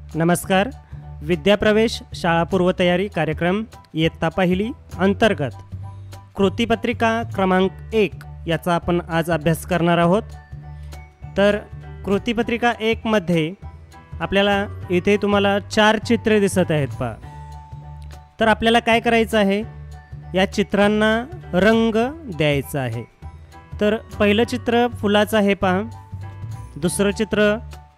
नमस्कार. विद्याप्रवेश शाळा पूर्वतयारी कार्यक्रम इयत्ता पहिली अंतर्गत कृतीपत्रिका क्रमांक 1 याचा आपण आज अभ्यास करणार आहोत. तर कृतीपत्रिका 1 मध्ये आपल्याला इथे तुम्हाला 4 चित्रे दिसत आहेत पहा. तर आपल्याला काय करायचं आहे, या चित्रांना रंग द्यायचा आहे. तर पहिलं चित्र फुलाचं आहे पहा, दुसरं चित्र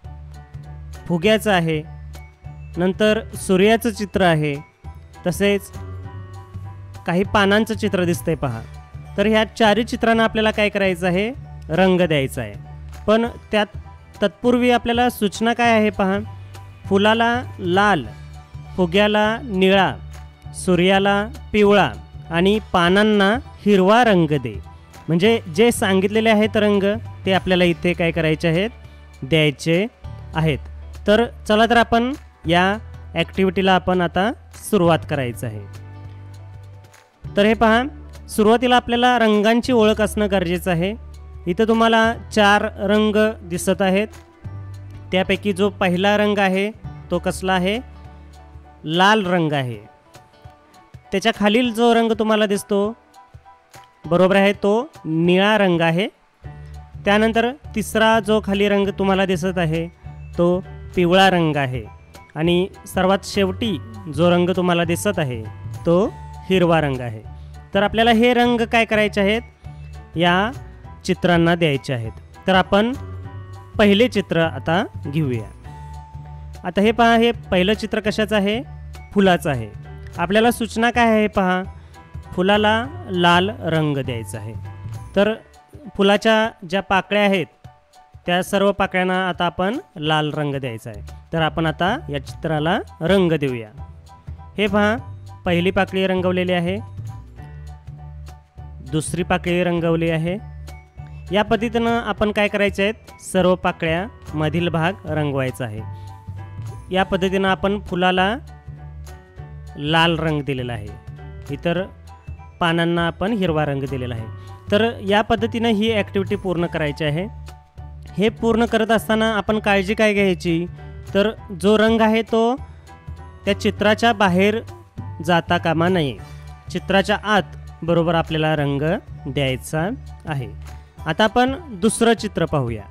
फुग्याचं आहे, नंतर सूर्याचं चित्र आहे, तसेच काही पानांचं चित्र दिसतंय पहा. तर ह्या 4 चित्रांना आपल्याला काय करायचं आहे, रंग द्यायचा आहे. पण त्यात तत्पूर्वी आपल्याला सूचना काय आहे पहा, फुलाला लाल, फुग्याला निळा, सूर्याला पिवळा आणि पानांना हिरवा रंग दे. म्हणजे जे सांगितलेले आहेत रंग ते आपल्याला इथे काय करायचे आहेत, द्यायचे आहेत. तर चला तर आपण या ॲक्टिव्हिटीला आपण आता सुरुवात करायचं आहे. तर हे पहा, सुरुवातीला आपल्याला रंगांची ओळख असणं गरजेचं आहे. इथं तुम्हाला 4 रंग दिसत आहेत. त्यापैकी जो पहिला रंग आहे तो कसला आहे, लाल रंग आहे. त्याच्या खालील जो रंग तुम्हाला दिसतो बरोबर आहे तो निळा रंग आहे. त्यानंतर तिसरा जो खाली रंग तुम्हाला दिसत आहे तो पिवळा रंग आहे. आणि सर्वात शेवटी जो रंग तुम्हाला दिसत आहे तो हिरवा रंग आहे. तर आपल्याला हे रंग काय करायचे आहेत, या चित्रांना द्यायचे आहेत. तर आपण पहिले चित्र आता घेऊया. आता हे पहा, हे पहिलं चित्र कशाचं आहे, फुलाचं आहे. आपल्याला सूचना काय आहे पहा, फुलाला लाल रंग द्यायचा आहे. तर फुलाच्या ज्या पाकळ्या आहेत त्या सर्व पाकळ्यांना आता आपण लाल रंग द्यायचा आहे. तर आपण आता या चित्राला रंग देऊया. हे पहा, पहिली पाकळी रंगवलेली आहे, दुसरी पाकळी रंगवली आहे. या पद्धतीनं आपण काय करायचे आहेत, सर्व पाकळ्या मधील भाग रंगवायचा आहे. या पद्धतीनं आपण फुलाला लाल रंग दिलेला आहे, इतर पानांना आपण हिरवा रंग दिलेला आहे. तर या पद्धतीनं ही ॲक्टिव्हिटी पूर्ण करायची आहे. हे पूर्ण करत असताना आपण काळजी काय घ्यायची, तर जो रंग आहे तो त्या चित्राच्या बाहेर जाता कामा नये. चित्राच्या आत बरोबर आपल्याला रंग द्यायचा आहे. आता आपण दुसरं चित्र पाहूया.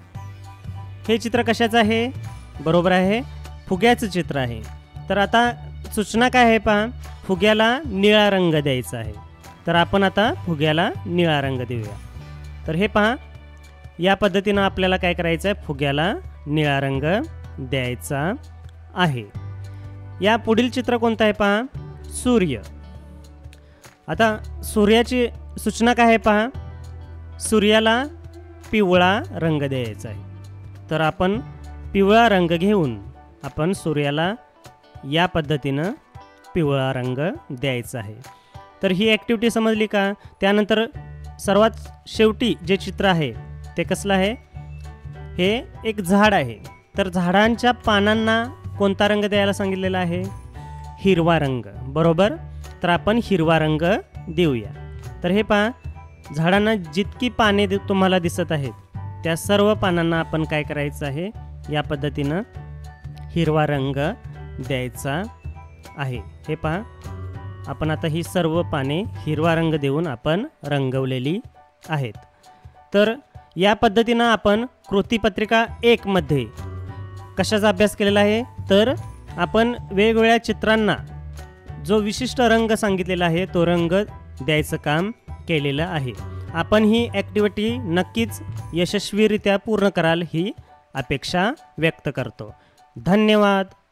हे चित्र कशाचं आहे, बरोबर आहे फुग्याचं चित्र आहे. तर आता सूचना काय आहे पहा, फुग्याला निळा रंग द्यायचा आहे. तर आपण आता फुग्याला निळा रंग देऊया. तर हे पहा, या पद्धतीनं आपल्याला काय करायचं आहे, फुग्याला निळा रंग द्यायचा आहे. या पुढील चित्र कोणतं आहे पहा, सूर्य. आता सूर्याची सूचना काय आहे पहा, सूर्याला पिवळा रंग द्यायचा आहे. तर आपण पिवळा रंग घेऊन आपण सूर्याला या पद्धतीनं पिवळा रंग द्यायचा आहे. तर ही ॲक्टिव्हिटी समजली का. त्यानंतर सर्वात शेवटी जे चित्र आहे ते कसलं आहे, हे एक झाड आहे. तर झाडांच्या पानांना कोणता रंग द्यायला सांगितलेला आहे, हिरवा रंग, बरोबर. तर आपण हिरवा रंग देऊया. तर हे पहा, झाडांना जितकी पाने तुम्हाला दिसत आहेत त्या सर्व पानांना आपण काय करायचं आहे, या पद्धतीनं हिरवा रंग द्यायचा आहे. हे पहा, आपण आता ही सर्व पाने हिरवा रंग देऊन आपण रंगवलेली आहेत. तर या पद्धतीनं आपण कृतीपत्रिका 1 मध्ये कशाचा अभ्यास केलेला आहे, तर आपण वेगवेगळ्या चित्रांना जो विशिष्ट रंग सांगितलेला आहे तो रंग द्यायचं काम केलेलं आहे. आपण ही ॲक्टिव्हिटी नक्कीच यशस्वीरित्या पूर्ण कराल ही अपेक्षा व्यक्त करतो. धन्यवाद.